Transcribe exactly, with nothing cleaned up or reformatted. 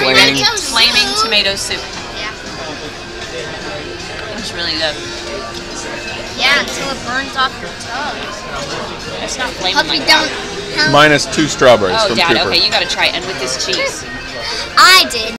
flaming, flaming tomato soup. Yeah. It's really good. Yeah, until it burns off your toes. It's not flaming Hope like you that. don't. minus two strawberries Oh, from Dad, Cooper. okay, you gotta try it. And with this cheese. I did.